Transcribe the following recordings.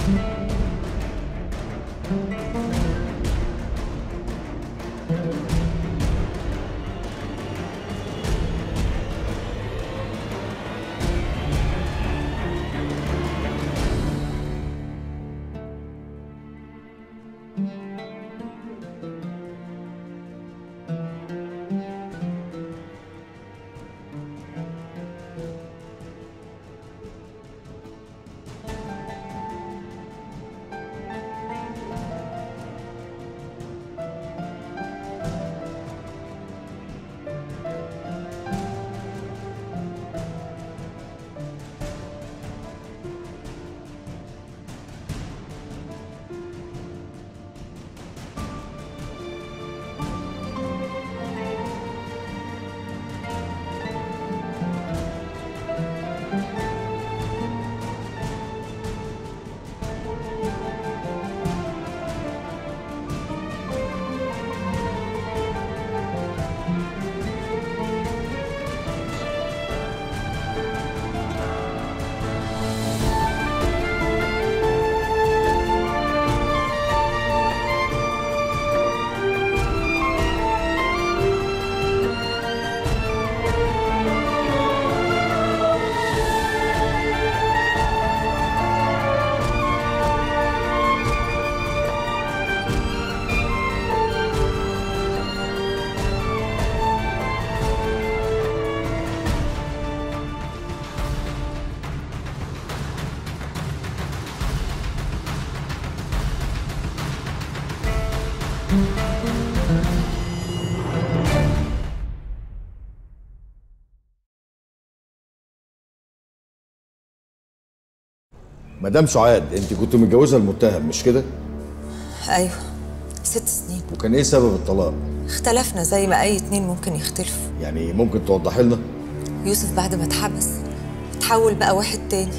مدام سعاد، انت كنت متجوزه المتهم مش كده؟ ايوه 6 سنين. وكان ايه سبب الطلاق؟ اختلفنا زي ما اي اتنين ممكن يختلفوا. يعني ممكن توضحي لنا؟ يوسف بعد ما اتحبس اتحول بقى واحد تاني،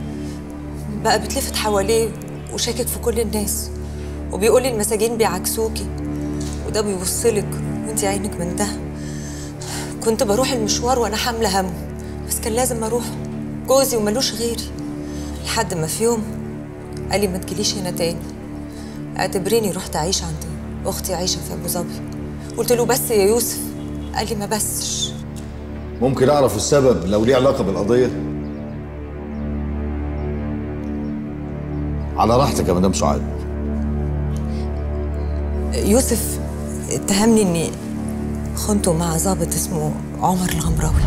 بقى بتلفت حواليه وشاكك في كل الناس، وبيقول لي المساجين بيعكسوكي وده بيبصلك وانتي عينك من ده. كنت بروح المشوار وانا حامله همه، بس كان لازم اروح، جوزي وملوش غيري. لحد ما في يوم قال لي ما تجيليش هنا تاني، اعتبريني رحت اعيش عند اختي عايشه في ابو ظبي. قلت له بس يا يوسف، قال لي ما بسش. ممكن اعرف السبب لو ليه علاقه بالقضيه؟ على راحتك يا مدام سعاد. يوسف اتهمني اني خنته مع ضابط اسمه عمر الغمراوي.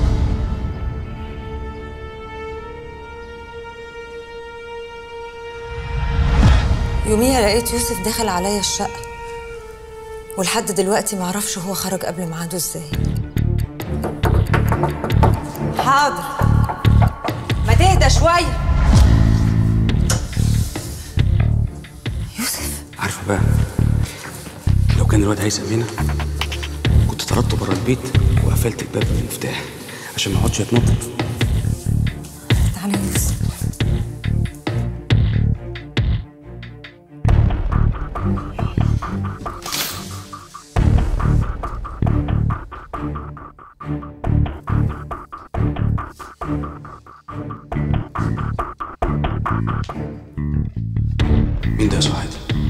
يوميها لقيت يوسف داخل عليا الشقة، ولحد دلوقتي معرفش هو خرج قبل ميعاده ازاي. حاضر، ما تهدى شوية. يوسف عارفة بقى، لو كان الواد هيثم هنا كنت طردته بره البيت وقفلت الباب بالمفتاح عشان ما يقعدش يتنطط. تعالى يا يوسف. مين ده يا سعاد؟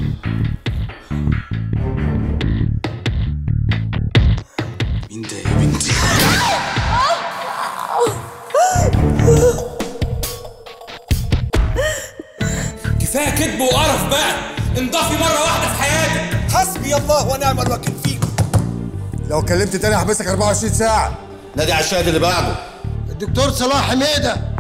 مين ده يا بنتي؟ كفايه كذب وقرف بقى، انضافي مره واحده في حياتك. حسبي الله ونعم الوكيل فيك. لو كلمت تاني هحبسك 24 ساعه. نادي على الشاهد اللي بعده. الدكتور صلاح حميده.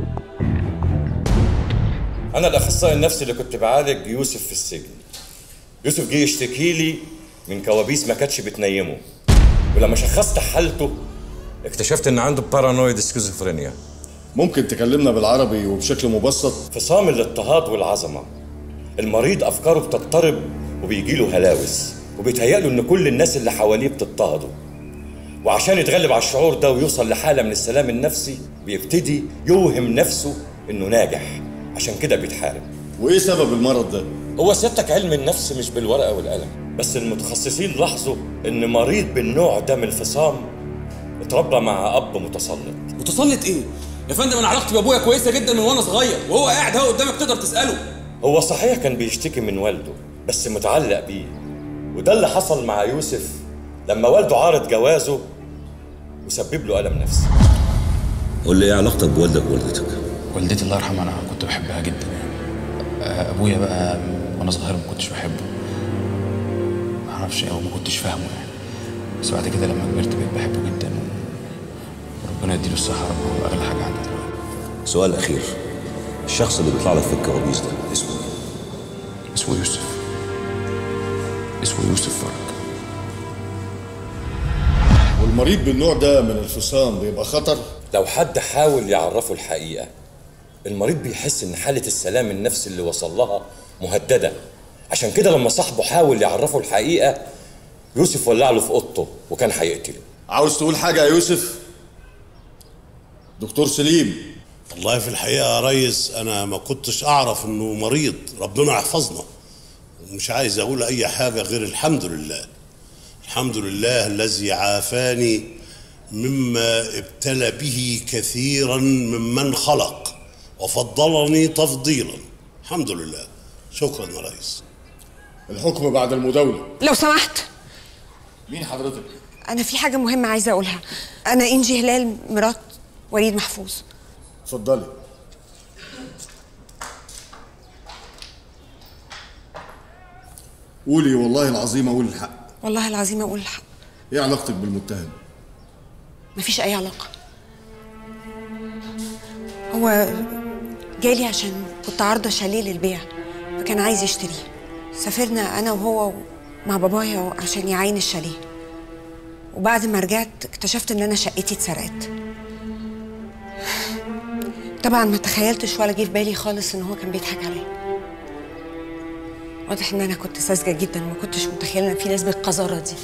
أنا الأخصائي النفسي اللي كنت بعالج يوسف في السجن. يوسف جه يشتكي لي من كوابيس ما كانتش بتنيمه، ولما شخصت حالته اكتشفت إن عنده بارانويد سكيزوفرينيا. ممكن تكلمنا بالعربي وبشكل مبسط؟ انفصام الاضطهاد والعظمة. المريض أفكاره بتضطرب وبيجيله هلاوس، وبيتهيأله إن كل الناس اللي حواليه بتضطهده، وعشان يتغلب على الشعور ده ويوصل لحالة من السلام النفسي بيبتدي يوهم نفسه إنه ناجح، عشان كده بيتحارب. وايه سبب المرض ده؟ هو سيادتك علم النفس مش بالورقة والقلم، بس المتخصصين لاحظوا إن مريض بالنوع ده من الانفصام اتربى مع أب متسلط. متسلط إيه؟ يا فندم أنا علاقتي بأبويا كويسة جدا من وأنا صغير، وهو قاعد أهو قدامك تقدر تسأله. هو صحيح كان بيشتكي من والده بس متعلق بيه، وده اللي حصل مع يوسف لما والده عارض جوازه وسبب له ألم نفسي. قول لي ايه علاقتك بوالدك ووالدتك؟ والدتي الله يرحمها انا كنت بحبها جدا يعني. ابويا بقى وانا صغير ما كنتش بحبه، ما اعرفش او ما كنتش فاهمه يعني، بس بعد كده لما كبرت بقيت بحبه جدا وربنا يديله الصحه يا رب، هو اغلى حاجه عندي دلوقتي. سؤال اخير، الشخص اللي بيطلع لك في الكوابيس ده اسمه ايه؟ اسمه يوسف. اسمه يوسف فرج. والمريض بالنوع ده من الفصام بيبقى خطر؟ لو حد حاول يعرفه الحقيقة المريض بيحس ان حالة السلام النفسي اللي وصل لها مهددة، عشان كده لما صاحبه حاول يعرفه الحقيقة يوسف ولع له في اوضته وكان هيقتله. عاوز تقول حاجة يا يوسف؟ دكتور سليم. والله في الحقيقة يا ريس أنا ما كنتش أعرف إنه مريض، ربنا يحفظنا. ومش عايز أقول أي حاجة غير الحمد لله. الحمد لله الذي عافاني مما ابتلى به كثيرا ممن خلق وفضلني تفضيلا. الحمد لله. شكرا يا ريس. الحكم بعد المداولة. لو سمحت. مين حضرتك؟ أنا في حاجة مهمة عايزة أقولها. أنا إنجي هلال مرات وليد محفوظ. اتفضلي. قولي والله العظيم أقول الحق. والله العظيم أقول الحق. إيه علاقتك بالمتهم؟ مفيش أي علاقة. هو جالي عشان كنت عارضة شاليه للبيع فكان عايز يشتريه. سافرنا أنا وهو مع بابايا عشان يعاين الشاليه، وبعد ما رجعت اكتشفت إن أنا شقتي اتسرقت. طبعا ما تخيلتش ولا جه في بالي خالص إن هو كان بيضحك عليا. واضح إن أنا كنت ساذجة جدا وما كنتش متخيلة إن في ناس بالقذارة دي.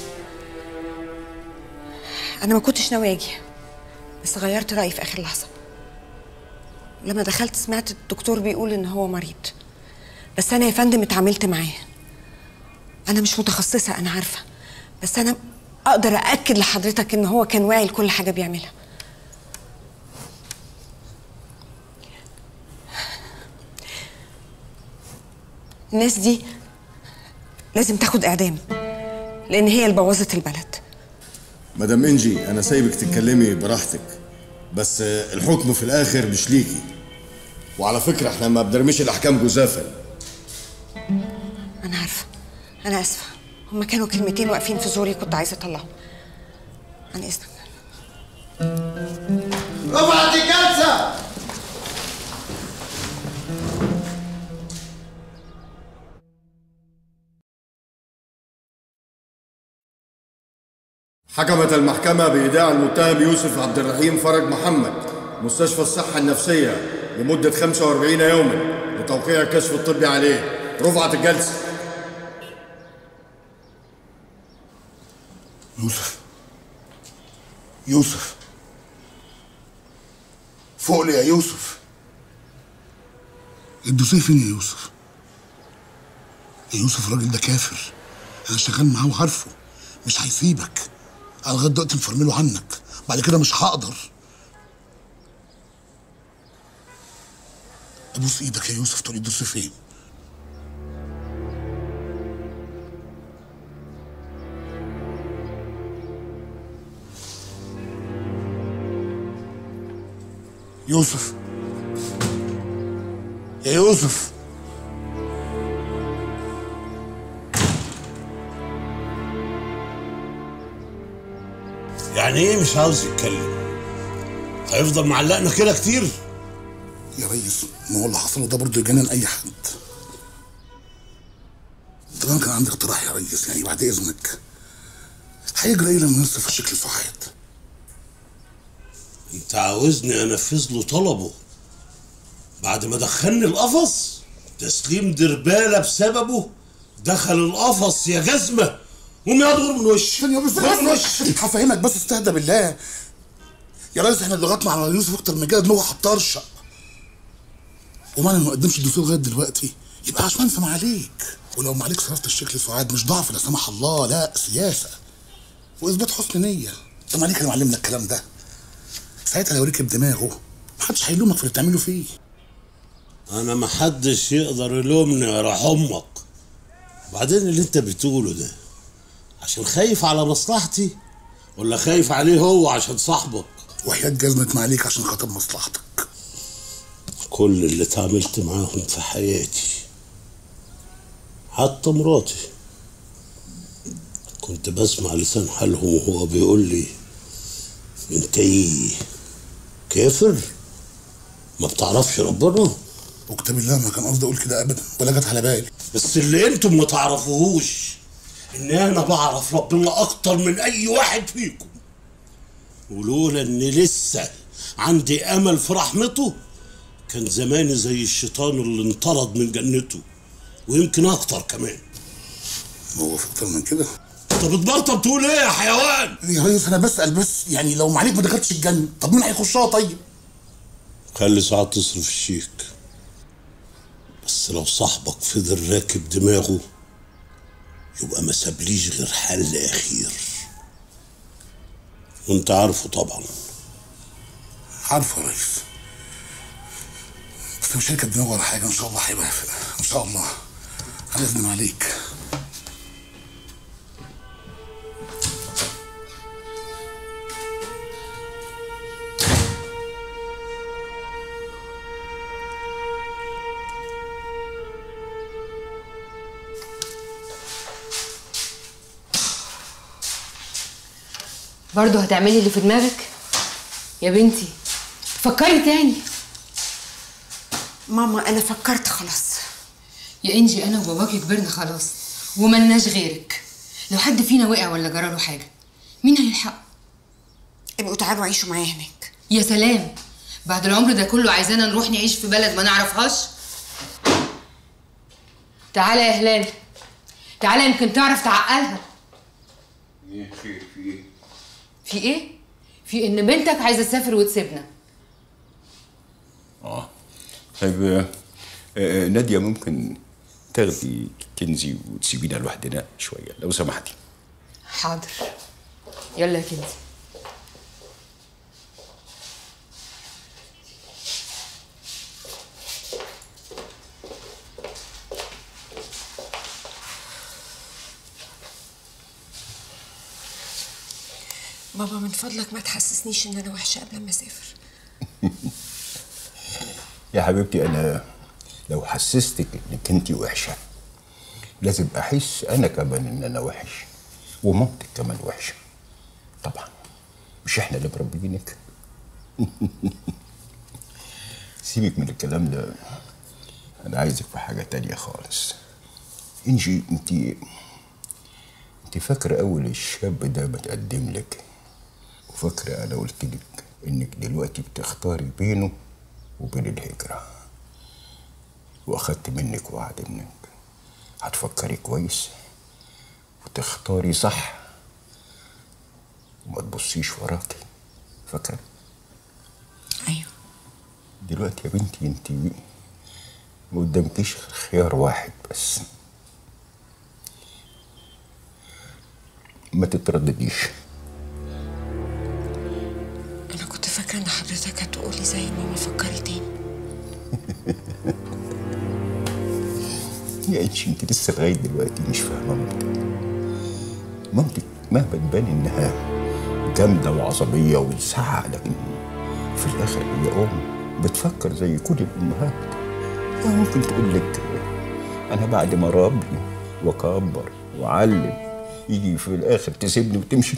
أنا ما كنتش ناوية أجي بس غيرت رأيي في آخر لحظة. لما دخلت سمعت الدكتور بيقول إن هو مريض، بس أنا يا فندم اتعاملت معاه. أنا مش متخصصة أنا عارفة، بس أنا أقدر أأكد لحضرتك إن هو كان واعي لكل حاجة بيعملها. الناس دي لازم تاخد إعدام لأن هي اللي بوظت البلد. مدام إنجي أنا سايبك تتكلمي براحتك، بس الحكم في الآخر مش ليكي. وعلى فكرة احنا ما بنرميش الأحكام جزافا. أنا عارفة، أنا آسفة، هما كانوا كلمتين واقفين في زوري كنت عايزة أطلعهم. عن إذنك. رفعت الجلسة. حكمت المحكمة بإيداع المتهم يوسف عبد الرحيم فرج محمد مستشفى الصحة النفسية لمدة 45 يوما لتوقيع الكشف الطبي عليه. رفعت الجلسة. يوسف فوق لي يا يوسف. الدوسيه فين يا يوسف؟ يا يوسف الراجل ده كافر، انا شغال معاه وعارفه مش هيسيبك. انا لغايه دلوقتي مفرمله عنك، بعد كده مش هقدر. ابوس ايدك يا يوسف تقولي الدوسيه فين؟ يوسف يا يوسف. يعني ايه مش عاوز يتكلم؟ هيفضل معلقنا كده كتير؟ يا ريس ما هو اللي حصله ده برضه يجنن اي حد. طب انا كان عندي اقتراح يا ريس، يعني بعد اذنك هيجرى ايه لما نصرف الشكل سعاد؟ انت عاوزني انفذ له طلبه بعد ما دخلني القفص؟ تسليم دربالة بسببه دخل القفص يا جزمة. قوم يا دور من وش. ثانية بس هفهمك بس استهدى بالله يا ريس. احنا ضغطنا على يوسف اكتر من كده ان هو هتطرشق، ومعنى انه ما قدمش الدستور لغايه دلوقتي يبقى عشان سمع عليك. ولو ما عليك صرفت الشكل سعاد مش ضعف لا سمح الله، لا سياسه واثبات حسن نيه. انت ما عليك اللي معلمنا الكلام ده. ساعتها لو ركب دماغه محدش هيلومك في اللي بتعمله فيه. انا محدش يقدر يلومني يا راح امك. وبعدين اللي انت بتقوله ده عشان خايف على مصلحتي ولا خايف عليه هو عشان صاحبك؟ وحياة جزمة معاليك عشان خاطر مصلحتك. كل اللي اتعاملت معاهم في حياتي حتى مراتي كنت بسمع لسان حالهم وهو بيقول لي انت ايه كافر ما بتعرفش ربنا؟ وكتاب الله ما كان قصدي اقول كده ابدا ولا جت على بالي. بس اللي انتم ما تعرفوهوش ان انا بعرف ربنا اكتر من اي واحد فيكم، ولولا ان لسه عندي امل في رحمته كان زماني زي الشيطان اللي انطرد من جنته ويمكن اكتر كمان. هو في اكتر من كده؟ انت بتبرطم تقول ايه يا حيوان؟ يا ريس انا بسال بس، يعني لو معاليك ما دخلتش الجنه طب مين هيخشها طيب؟ خلي ساعات تصرف الشيك، بس لو صاحبك فضل راكب دماغه يبقى ما سابليش غير حل اخير، وانت عارفه طبعا. عارفه يا ريس، بس مش هيركب دماغه ولا حاجه، ان شاء الله هيوافق ان شاء الله. هنزن عليك. برضه هتعملي اللي في دماغك؟ يا بنتي فكري تاني. ماما انا فكرت خلاص. يا انجي انا وباباكي كبرنا خلاص وملناش غيرك. لو حد فينا وقع ولا جراله حاجه مين هيلحقه؟ ابقوا تعالوا عيشوا معايا هناك. يا سلام، بعد العمر ده كله عايزانا نروح نعيش في بلد ما نعرفهاش؟ تعالى يا هلال، تعالى يمكن تعرف تعقلها. ايه خير في ايه؟ في ايه؟ في ان بنتك عايزه تسافر وتسيبنا. طيب نادية ممكن تاخدي كنزي وتسيبينا لوحدنا شوية لو سمحتي. حاضر، يلا يا كنزي. بابا من فضلك ما تحسسنيش ان انا وحشه قبل ما اسافر. يا حبيبتي انا لو حسستك انك انت وحشه لازم احس انا كمان ان انا وحش ومامتك كمان وحشه. طبعا مش احنا اللي مربيينك. سيبك من الكلام ده، انا عايزك في حاجه تانية خالص. انجي انت فاكره اول الشاب ده بتقدم لك، وفاكره انا قلت لك انك دلوقتي بتختاري بينه وبين الهجرة، واخدت منك وعد انك هتفكري كويس وتختاري صح وما تبصيش وراكي. فاكرة؟ ايوه. دلوقتي يا بنتي انت ما قدامكيش خيار واحد بس، ما تتردديش. انا كنت فاكره ان حضرتك هتقولي زي ماما فكري تاني. يا انشي انت لسه لغايه دلوقتي مش فاهمه مامتك مهما تبان انها جامده وعصبيه وبتزعق، لكن في الاخر هي بتفكر زي كل الامهات. يعني ممكن تقول لك انا بعد ما ربي واكبر واعلم يجي في الاخر تسيبني وتمشي.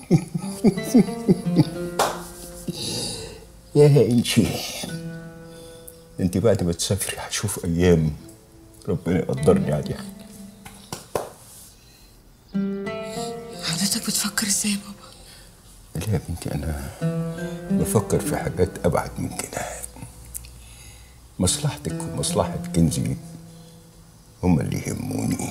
يا انشي انت بعد ما تسافري هتشوف ايام ربنا يقدرني عليها. حضرتك بتفكر ازاي يا بابا؟ لا يا بنتي انا بفكر في حاجات ابعد من كده. مصلحتك ومصلحة كنزي هما اللي يهموني.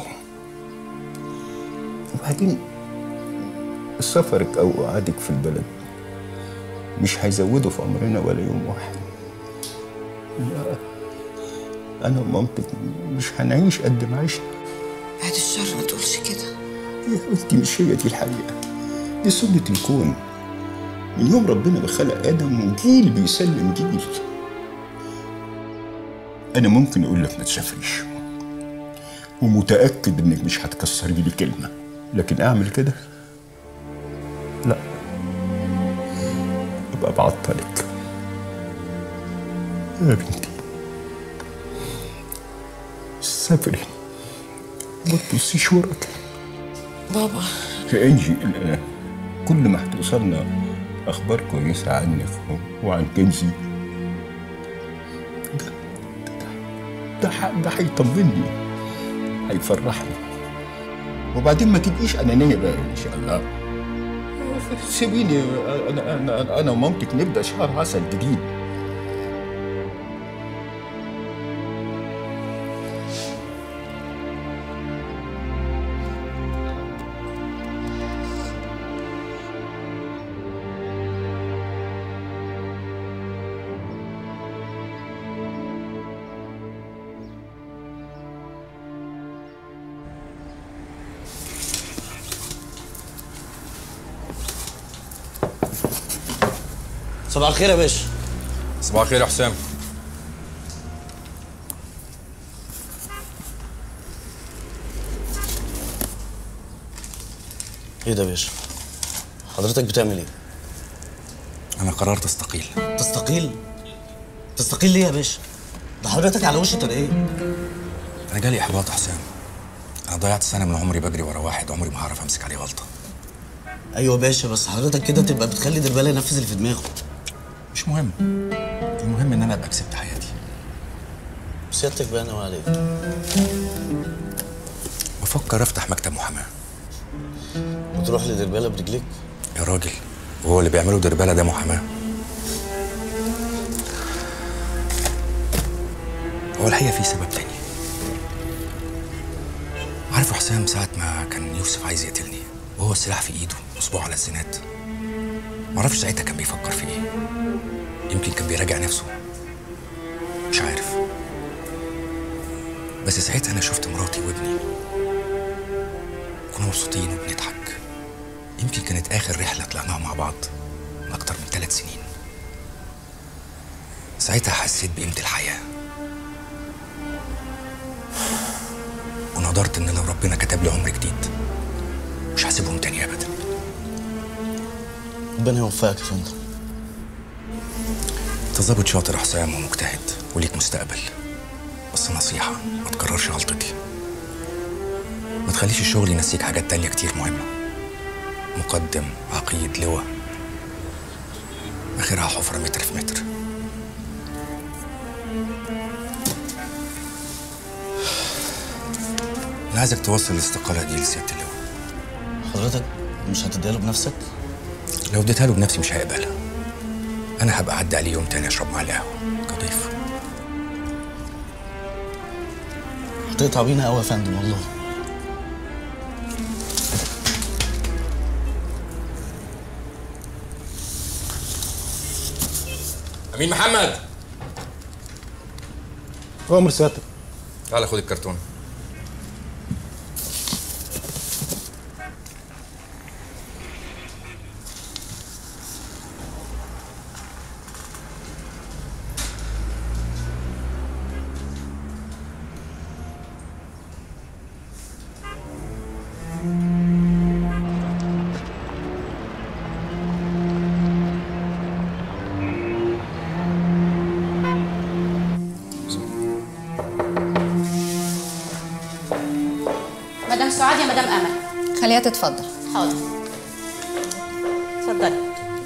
وبعدين سفرك او قعدك في البلد مش هيزودوا في عمرنا ولا يوم واحد. لا انا ومامتك مش هنعيش قد ما عشنا. بعد الشر ما تقولش كده يا بنتي، مش هي دي الحقيقة، دي سنة الكون. من يوم ربنا ما خلق آدم وجيل بيسلم جيل. انا ممكن اقول لك ما تسافريش، ومتاكد انك مش هتكسري لي كلمه، لكن اعمل كده لا، ابقى بعطلك يا بنتي. سافري ما تبصيش وراك. بابا يا انجي، كل ما هتوصلنا اخبار كويسه عنك وعن كنزي ده هيطمني، هيفرحني. وبعدين ما تبقيش انانيه بقى ان شاء الله. سيبيني انا ومامتك نبدا شهر عسل جديد. صباح الخير يا باشا. صباح الخير يا حسام. ايه ده يا باشا؟ حضرتك بتعمل ايه؟ انا قررت استقيل. تستقيل؟ تستقيل ليه يا باشا؟ ده حضرتك على وش ترقية. انا جالي احباط يا حسام. انا ضيعت سنه من عمري بجري ورا واحد عمري ما هعرف امسك عليه غلطه. ايوه يا باشا، بس حضرتك كده تبقى بتخلي دربالة ينفذ اللي في دماغه. مش مهم، المهم ان انا ابقى كسبت حياتي. سيادتك بقى ناوي على ايه؟ بفكر افتح مكتب محاماه. وتروح لدربالة برجليك؟ يا راجل، وهو اللي بيعمله دربالة ده محاماه؟ هو الحقيقه في سبب تاني. عارف يا حسام، ساعه ما كان يوسف عايز يقتلني وهو السلاح في ايده وصباعه على الزناد، معرفش ساعتها كان بيفكر في ايه. يمكن كان بيراجع نفسه، مش عارف. بس ساعتها انا شفت مراتي وابني كنا مبسوطين وبنضحك. يمكن كانت اخر رحله طلعناها مع بعض من اكتر من 3 سنين. ساعتها حسيت بقيمه الحياه، ونظرت ان لو ربنا كتب لي عمر جديد مش هسيبهم تاني ابدا. ربنا يوفقك يا فندم. انت ظابط شاطر يا حسام ومجتهد وليك مستقبل، بس نصيحة ما تكررش غلطتي. ما تخليش الشغل ينسيك حاجات تانية كتير مهمة. مقدم، عقيد، لواء، آخرها حفرة متر في متر. أنا عايزك توصل الاستقالة دي لسيادة اللواء. حضرتك مش هتديها له بنفسك؟ لو اديتها له بنفسي مش هيقبلها. أنا هبقى أعدي عليه يوم تاني أشرب معاه القهوة كضيف. هتقطع بينا قوي يا فندم والله. أمين محمد. أمر سيادتك. تعالى خد الكرتون. مدام سعاد يا مدام امل. خليها تتفضل. حاضر. اتفضلي.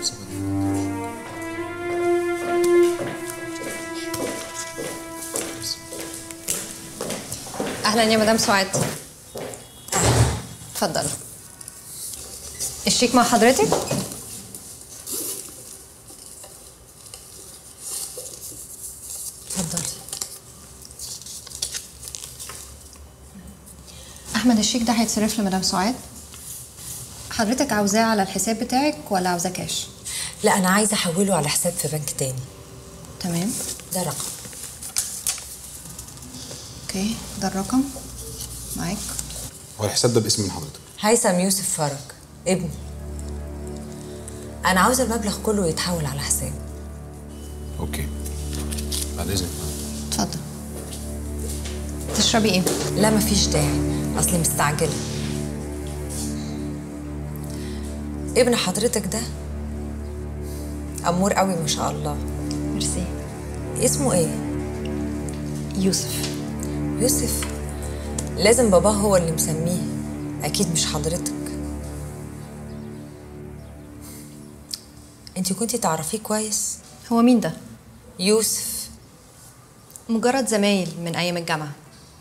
اهلا يا مدام سعاد. اتفضلي. الشيك مع حضرتك؟ اتفضلي. احمد، الشيك ده هيتصرف لمدام سعاد. حضرتك عاوزاه على الحساب بتاعك ولا عاوزاه كاش؟ لا، انا عايزه احوله على حساب في بنك تاني. تمام. ده رقم. اوكي، ده الرقم معاك. هو الحساب ده باسم من حضرتك؟ هيثم يوسف فرج، ابني. انا عاوزه المبلغ كله يتحول على حسابي. اوكي، بعد اذنك. اتفضل. تشربي ايه؟ لا مفيش داعي، اصلي مستعجله. ابن حضرتك ده امور قوي ما شاء الله. ميرسي. اسمه ايه؟ يوسف. يوسف؟ لازم باباه هو اللي مسميه، اكيد مش حضرتك. انتي كنتي تعرفيه كويس؟ هو مين ده؟ يوسف. مجرد زمايل من ايام الجامعه.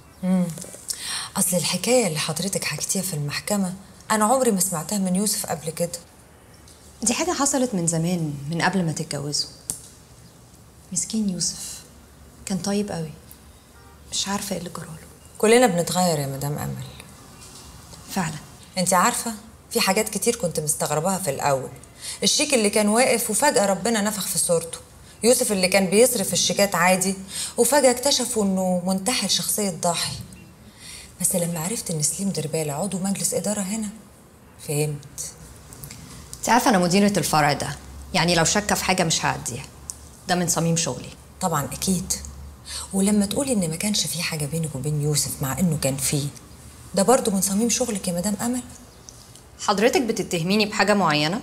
اصل الحكايه اللي حضرتك حكيتيها في المحكمه انا عمري ما سمعتها من يوسف قبل كده. دي حاجه حصلت من زمان، من قبل ما تتجوزوا. مسكين يوسف كان طيب قوي، مش عارفه ايه اللي جراله. كلنا بنتغير يا مدام امل. فعلا. انت عارفه في حاجات كتير كنت مستغرباها في الاول. الشيك اللي كان واقف وفجاه ربنا نفخ في صورته. يوسف اللي كان بيصرف الشيكات عادي وفجاه اكتشفوا انه منتحل شخصيه ضاحي. بس لما عرفت ان سليم دربالة عضو مجلس اداره هنا فهمت. انت عارفه انا مديره الفرع ده، يعني لو شاكه في حاجه مش هعديها. ده من صميم شغلي. طبعا اكيد. ولما تقولي ان ما كانش في حاجه بينك وبين يوسف مع انه كان فيه، ده برضو من صميم شغلك يا مدام امل. حضرتك بتتهميني بحاجه معينه؟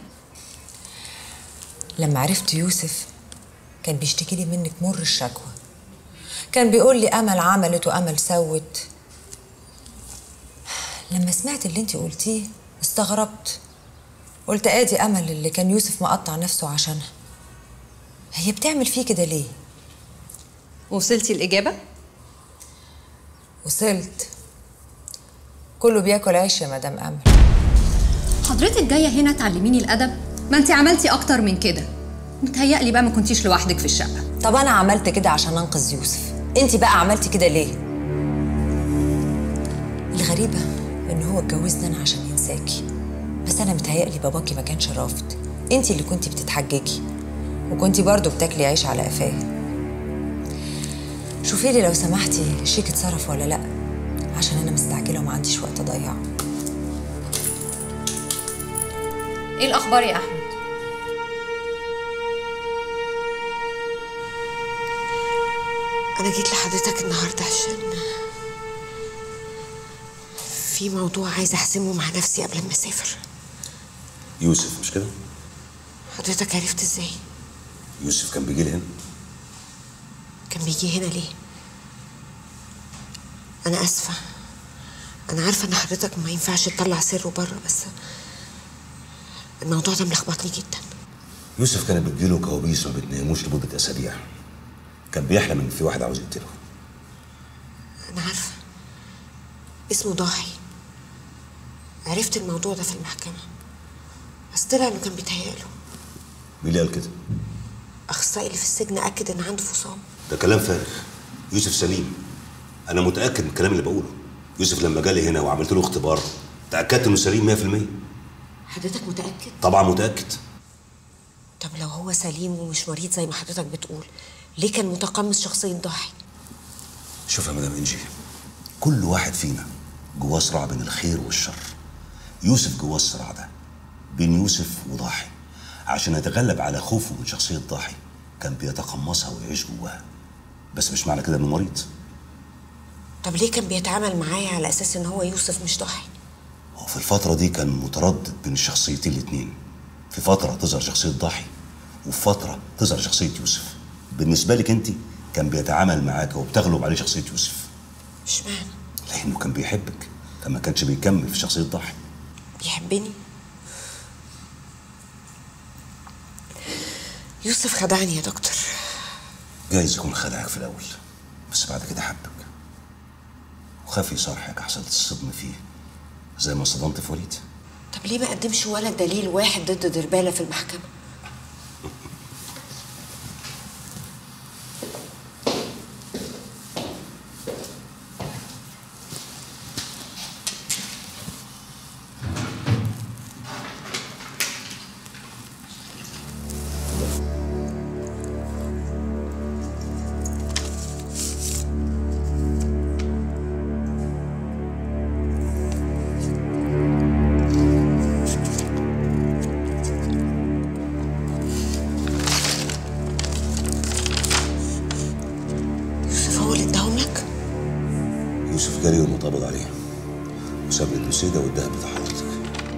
لما عرفت يوسف كان بيشتكي لي منك مر الشكوى. كان بيقول لي امل عملت وامل سوت. لما سمعت اللي انت قلتيه استغربت. قلت ادي امل اللي كان يوسف مقطع نفسه عشانها. هي بتعمل فيه كده ليه؟ وصلتي الاجابه؟ وصلت. كله بياكل عيش يا مدام امل. حضرتك جايه هنا تعلميني الادب؟ ما انت عملتي اكتر من كده. متهيألي بقى ما كنتيش لوحدك في الشقه. طب انا عملت كده عشان انقذ يوسف، انت بقى عملتي كده ليه؟ الغريبه ان هو اتجوزني انا عشان ينساكي، بس انا متهيألي باباكي ما كانش رافض. انت اللي كنتي بتتحججي وكنتي برضو بتاكلي عيش على قفاه. شوفي لي لو سمحتي الشيك اتصرف ولا لا، عشان انا مستعجله وما عنديش وقت اضيعه. ايه الاخبار يا احمد؟ انا جيت لحضرتك النهارده عشان في موضوع عايزه احسمه مع نفسي قبل ما اسافر. يوسف مش كده؟ حضرتك عرفت ازاي؟ يوسف كان بيجي لي هنا. كان بيجي هنا ليه؟ انا اسفه، انا عارفه ان حضرتك ما ينفعش تطلع سره بره، بس الموضوع ده ملخبطني جدا. يوسف كانت بتجيله كوابيس ما بتناموش لمده اسابيع. كان بيحلم ان في واحد عاوز يقتله. انا عارفه، اسمه ضاحي. عرفت الموضوع ده في المحكمه، بس طلع انه كان بيتهيأله. مين اللي قال كده؟ اخصائي اللي في السجن اكد ان عنده فصام. ده كلام فارغ. يوسف سليم. انا متاكد من الكلام اللي بقوله. يوسف لما جالي هنا وعملت له اختبار تاكدت انه سليم 100%. حضرتك متاكد؟ طبعا متاكد. طب لو هو سليم ومش مريض زي ما حضرتك بتقول، ليه كان متقمص شخصيه ضاحي؟ شوف يا مدام انجي، كل واحد فينا جواه صراع بين الخير والشر. يوسف جواه الصراع ده بين يوسف وضاحي. عشان يتغلب على خوفه من شخصيه ضاحي كان بيتقمصها ويعيش جواها. بس مش معنى كده انه مريض. طب ليه كان بيتعامل معايا على اساس ان هو يوسف مش ضاحي؟ هو في الفتره دي كان متردد بين الشخصيتين الاتنين. في فتره تظهر شخصيه ضاحي وفي فتره تظهر شخصيه يوسف. بالنسبه لك انت كان بيتعامل معاك وبتغلب عليه شخصيه يوسف. اشمعنى؟ لانه كان بيحبك، ما كانش بيكمل في شخصيه ضاحي. بيحبني؟ يوسف خدعني يا دكتور. جايز يكون خدعك في الاول، بس بعد كده حبك وخاف يصارحك احسن تصدم فيه زي ما صدمت في وليد. طب ليه ما قدمش ولا دليل واحد ضد دربالة في المحكمة؟ يوسف جري ومتقبض عليه وساب لي الدوسيه ده والدهب بتاع حضرتك.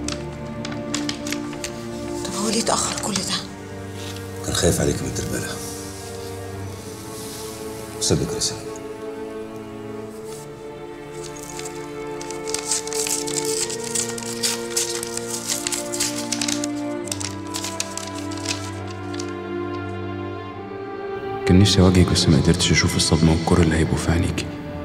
طب هو ليه اتأخر كل ده؟ كان خايف عليك من التربالة وساب لك رسالة. كان نفسي اواجهك بس ما قدرتش اشوف الصدمه والكره اللي هيبقوا في عينيكي.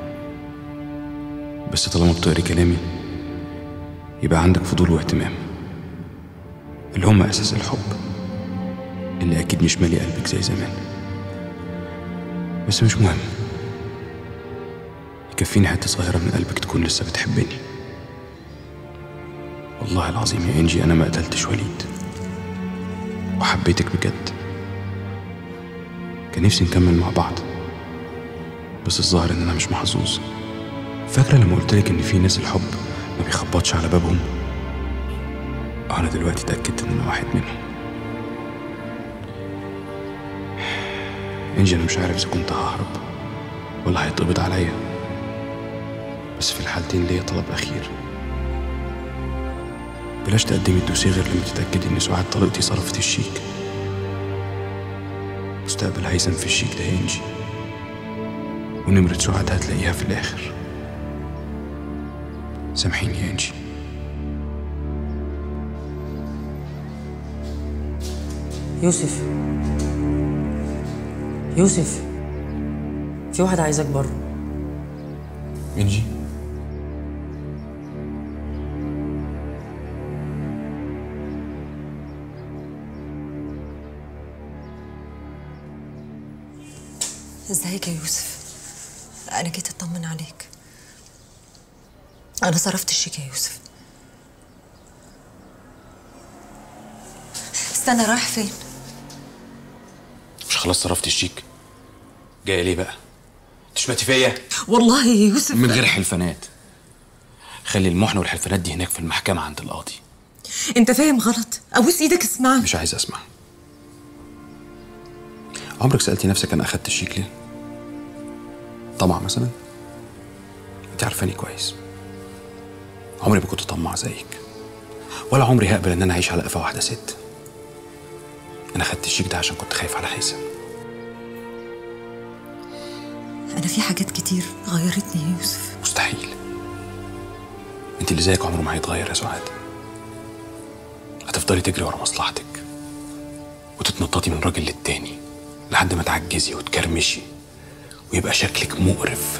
بس طالما بتقري كلامي يبقى عندك فضول واهتمام اللي هم اساس الحب اللي اكيد مش مالي قلبك زي زمان. بس مش مهم، يكفيني حته صغيره من قلبك تكون لسه بتحبني. والله العظيم يا انجي انا ما قتلتش وليد وحبيتك بجد. كان نفسي نكمل مع بعض بس الظاهر ان انا مش محظوظ. فاكره لما قلتلك ان في ناس الحب ما بيخبطش على بابهم؟ انا دلوقتي اتاكدت ان انا واحد منهم. انجي انا مش عارف اذا كنت ههرب ولا هيتقبض عليا، بس في الحالتين ليا طلب اخير. بلاش تقدمي الدوسيه غير لما تتاكدي ان سعاد طليقتي صرفت الشيك. مستقبل هيثم في الشيك ده يا انجي، ونمرة سعاد هتلاقيها في الآخر. سامحيني يا انجي. يوسف يوسف، في واحد عايزك بره. انجي ازيك يا يوسف؟ انا جيت اطمن عليك. انا صرفت الشيك يا يوسف. استنى، رايح فين؟ مش خلاص صرفت الشيك؟ جايه ليه بقى؟ تشمتي فيا؟ والله يا يوسف من غير حلفانات. خلي المحن والحلفانات دي هناك في المحكمة عند القاضي. انت فاهم غلط، ابوس ايدك اسمعني. مش عايز اسمع. عمرك سألتي نفسك انا اخدت الشيك ليه؟ طمع مثلا؟ انت عارفاني كويس. عمري ما كنت طماع زيك، ولا عمري هقبل ان انا اعيش على قفا واحدة ست. انا اخدت الشيك ده عشان كنت خايف على هيثم. انا في حاجات كتير غيرتني يا يوسف. مستحيل. انت اللي زيك عمره ما هيتغير يا سعاد. هتفضلي تجري ورا مصلحتك وتتنططي من راجل للتاني لحد ما تعجزي وتكرمشي ويبقى شكلك مقرف،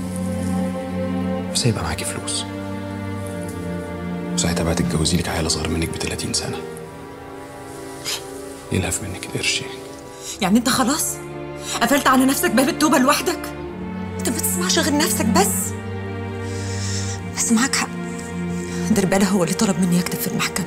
بس هيبقى معاكي فلوس، وساعتها بقى تتجوزي لك عيال اصغر منك ب30 سنه يلهف منك القرش. يعني انت خلاص قفلت على نفسك باب التوبه لوحدك؟ انت ما بتسمعش غير نفسك بس معاك حق. دربالة هو اللي طلب مني اكتب في المحكمه.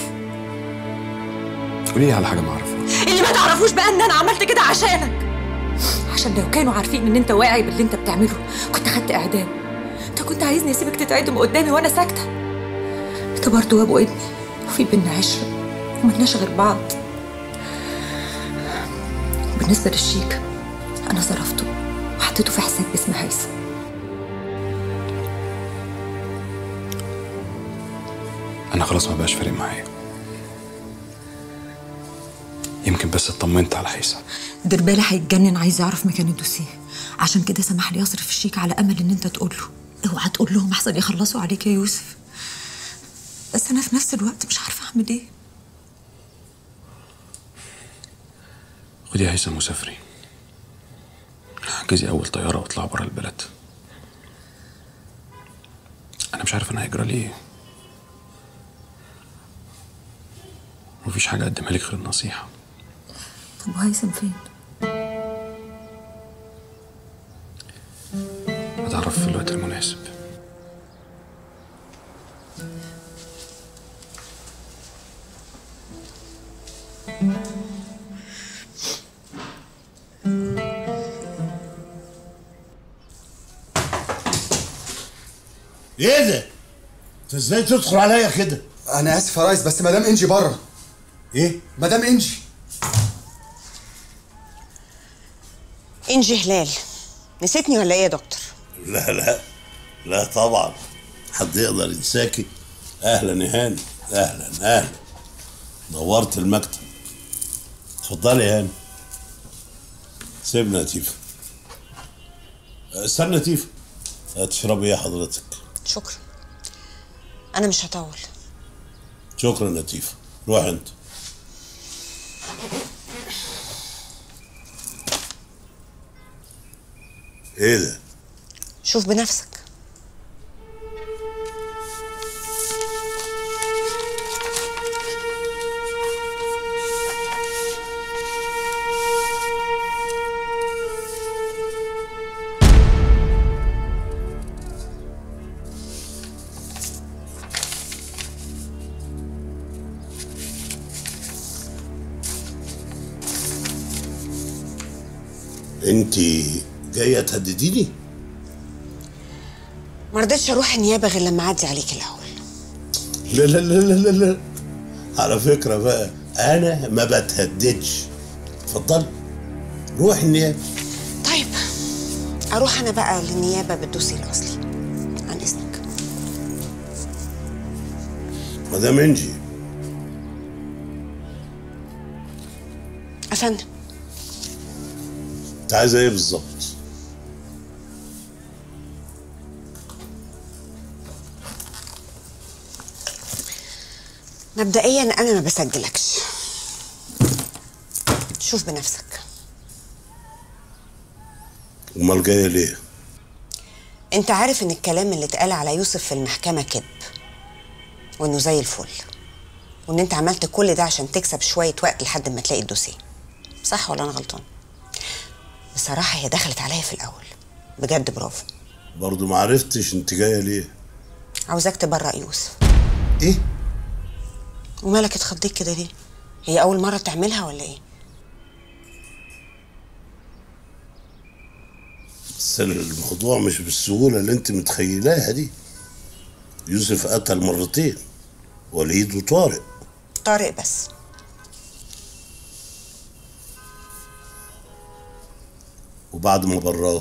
قولي لي على حاجه ما اعرفها. اللي ما تعرفوش بقى ان انا عملت كده عشانك، عشان لو كانوا عارفين ان انت واعي باللي انت بتعمله كنت خدت اعدام. انت كنت عايزني اسيبك تتعدم قدامي وانا ساكته. انت برضه ابو ابني وفي بينا عشره وملناش غير بعض. بالنسبه للشيك انا صرفته وحطيته في حساب باسم هيثم. انا خلاص ما بقاش فارق معايا، يمكن بس اطمنت على هيثم. دربالة هيتجنن عايز يعرف مكان الدوسيه، عشان كده سمح لي اصرف الشيك على امل ان انت تقول له. اوعى تقول لهم احسن يخلصوا عليك يا يوسف. بس انا في نفس الوقت مش عارفه اعمل ايه. خدي يا هيثم وسافري، حجزي اول طياره واطلعوا برا البلد. انا مش عارف انا هيجرى ليه، مفيش حاجه اقدمها لك غير النصيحه. طب وهيثم فين؟ هتعرف في الوقت المناسب. ايه ده؟ انت ازاي تدخل عليا كده؟ انا اسف يا ريس بس مدام انجي بره. ايه؟ مدام انجي. انجي هلال، نسيتني ولا ايه يا دكتور؟ لا لا طبعا، حد يقدر ينساكي؟ اهلا يا هاني، اهلا اهلا، نورت المكتب. اتفضلي يا هاني. سيبنا يا تيفا. استنى يا تيفا، هتشربي ايه حضرتك؟ شكرا، انا مش هطول. شكرا يا تيفا، روح انت. ايه ده؟ شوف بنفسك. انتي جايه تهدديني؟ ما رضيتش اروح النيابه غير لما اعدي عليك الاول. لا لا لا لا لا، على فكره بقى انا ما بتهددش. اتفضلي روح النيابه. طيب اروح انا بقى للنيابه بالدوسي الاصلي، عن اذنك. مدام انجي. افندم. انت عايزه ايه بالظبط؟ مبدئيا انا ما بسجلكش، شوف بنفسك. امال جايه ليه؟ انت عارف ان الكلام اللي اتقال على يوسف في المحكمه كذب، وانه زي الفل، وان انت عملت كل ده عشان تكسب شويه وقت لحد ما تلاقي الدوسيه، صح ولا انا غلطان؟ بصراحه هي دخلت عليا في الاول، بجد برافو. برضه ما عرفتش انت جايه ليه. عاوزاك تبرأ يوسف. ايه؟ ومالك اتخضيت كده ليه؟ هي اول مره تعملها ولا ايه؟ بس الموضوع مش بالسهوله اللي انت متخيلاها دي. يوسف قتل مرتين، وليد وطارق. طارق بس. وبعد ما براه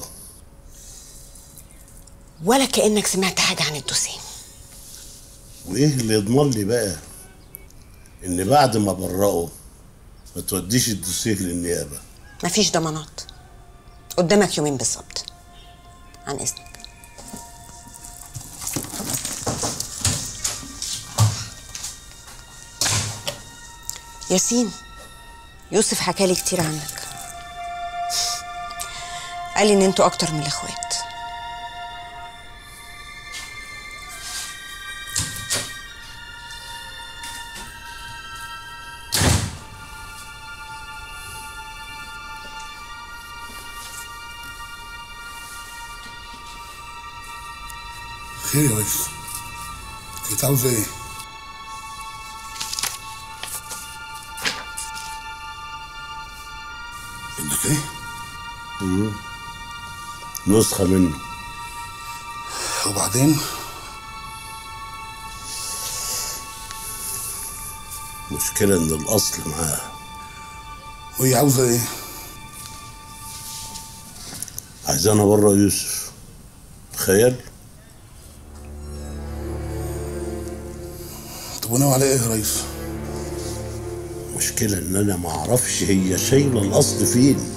ولا كأنك سمعت حاجة عن الدوسيه. وايه اللي يضمن لي بقى ان بعد ما براه ما توديش الدوسيه للنيابه؟ مفيش ضمانات، قدامك يومين بالظبط، عن اذنك. ياسين، يوسف حكالي كتير عنك، قال لي ان انتوا اكتر من الاخوات. خير يا ريس، كنت عاوزة ايه؟ انك ايه؟ نسخة منه. وبعدين؟ مشكلة ان الاصل معاه. وهي عاوزة ايه؟ عايزانا بره يوسف. تخيل. طب وناوي على ايه يا ريس؟ مشكلة ان انا ما اعرفش هي شايلة الاصل فين.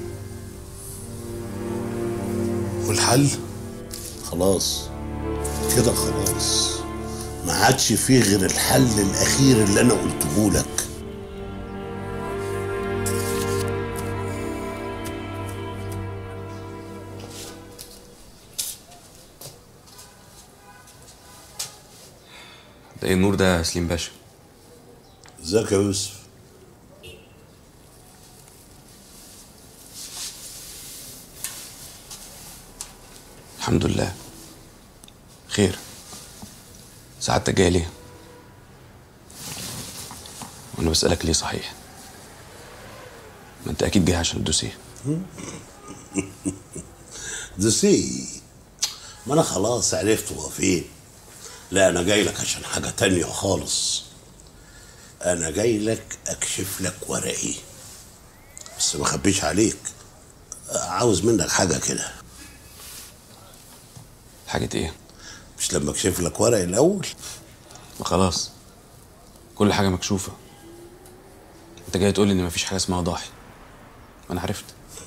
والحل؟ خلاص كده، خلاص ما عادش فيه غير الحل الاخير اللي انا قلته لك. ده ايه النور ده يا سليم باشا؟ ازيك يا يوسف؟ الحمد لله خير. سعادتك جاي ليه؟ وانا بسألك ليه صحيح؟ ما انت اكيد جاي عشان الدوسيه. دوسيه؟ ما انا خلاص عرفت هو فين. لا انا جاي لك عشان حاجه تانية خالص. انا جاي لك اكشف لك ورقي، بس ما اخبيش عليك. عاوز منك حاجه كده. حاجة ايه؟ مش لما اكشف لك ورق الاول؟ ما خلاص كل حاجة مكشوفة. انت جاي تقول لي ان مفيش حاجة اسمها ضاحي. انا عرفت.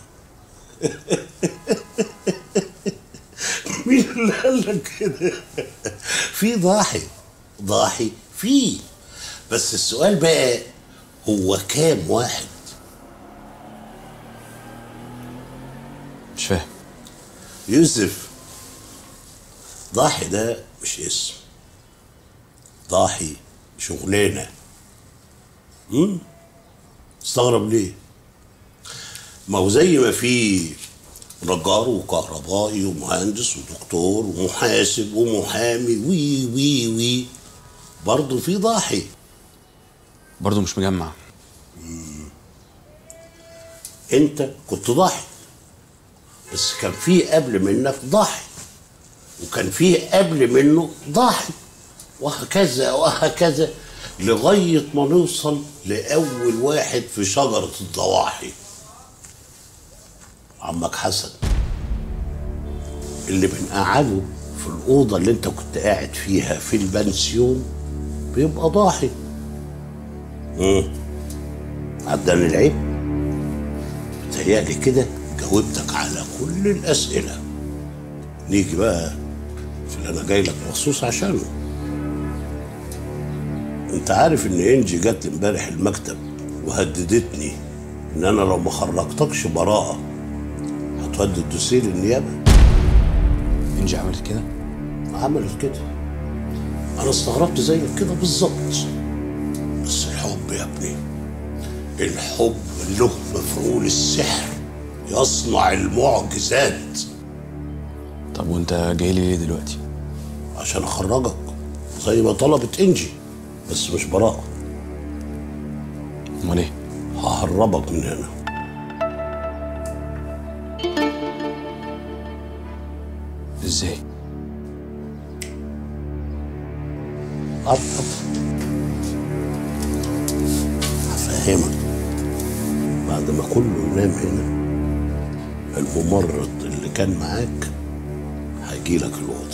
مين اللي قال لك كده؟ في ضاحي في، بس السؤال بقى هو كام واحد؟ مش فاهم. يوسف، ضاحي ده مش اسم، ضاحي شغلانه. استغرب ليه؟ ما هو زي ما في نجار وكهربائي ومهندس ودكتور ومحاسب ومحامي وي وي وي، برضه في ضاحي. برضه مش مجمع. انت كنت ضاحي، بس كان في قبل منك ضاحي، وكان في قبل منه ضاحي، وهكذا وهكذا لغاية ما نوصل لأول واحد في شجرة الضواحي، عمك حسن، اللي بنقعده في الأوضة اللي انت كنت قاعد فيها في البنسيون بيبقى ضاحي. عداني العيب؟ بتهيألي كده جاوبتك على كل الأسئلة. نيجي بقى في اللي أنا جاي لك مخصوص عشانه. أنت عارف إن إنجي جت امبارح المكتب وهددتني إن أنا لو ما خرجتكش براءة هتودي الدوسيه للنيابة. إنجي عملت كده؟ عملت كده. أنا استغربت زيك كده بالظبط. بس الحب يا ابني، الحب له مفعول السحر، يصنع المعجزات. طب وانت جاي لي ليه دلوقتي؟ عشان اخرجك زي ما طلبت انجي، بس مش براءة. امال ايه؟ ههربك من هنا. ازاي؟ هفهمك. بعد ما كله ينام هنا، الممرض اللي كان معاك هيجيلك الأوضة،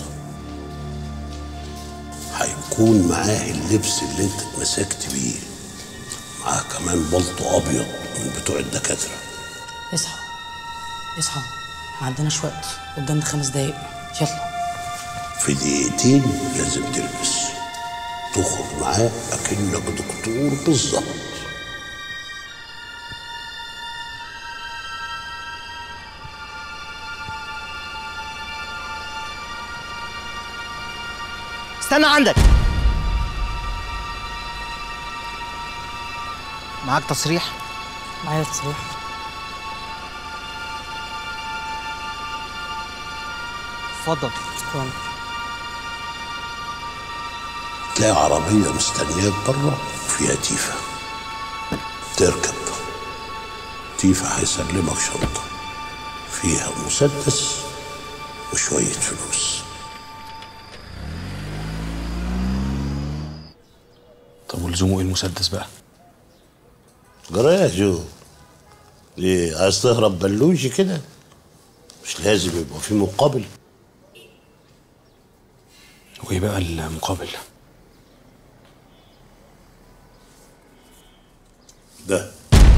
هيكون معاه اللبس اللي انت اتمسكت بيه، معاه كمان بلطو أبيض من بتوع الدكاترة. اصحى اصحى، ما عندناش وقت، قدامنا 5 دقايق، يلا. في دقيقتين لازم تلبس، تخرج معاه أكنك دكتور بالظبط. استنى عندك. معاك تصريح؟ معايا تصريح. اتفضل. شكرا. تلاقي عربية مستنياك بره فيها تيفا، تركب. تيفا هيسلمك شنطة فيها مسدس وشوية فلوس. طب ولزومه ايه المسدس بقى؟ جراجو ليه؟ عايز تهرب بلوجي كده؟ مش لازم يبقى في مقابل. وايه بقى المقابل؟ ده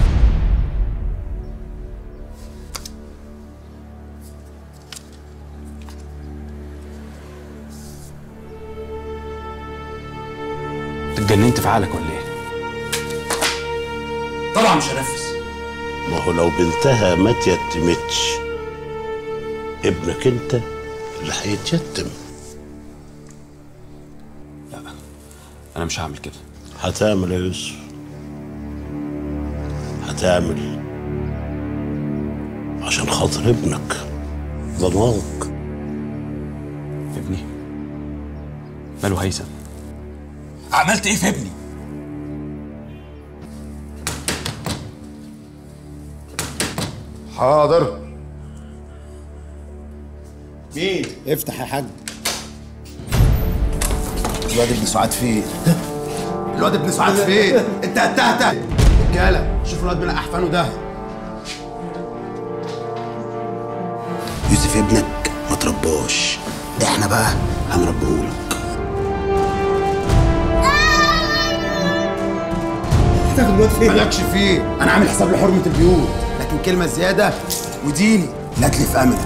اتجننت في عقلك ولا ايه؟ طبعا مش هنفذ. ما هو لو بنتها ما تيتمتش، ابنك انت اللي هيتيتم. لا انا مش هعمل كده. هتعمل يا يوسف، هتعمل عشان خاطر ابنك، ضناك. ابني ماله هيثم؟ عملت ايه في ابني؟ حاضر. مين؟ افتح يا حاج. الواد ابن سعاد فين؟ الواد ابن سعاد فين؟ انت هتهته. رجاله شوفوا الواد بلا احفانه ده. يوسف ابنك ما ترباش احنا بقى هنربيهولك. تاخد الواد فين؟ مالكش فيه، انا عامل حساب لحرمه البيوت، لكن كلمه زياده وديني لا تلف املك.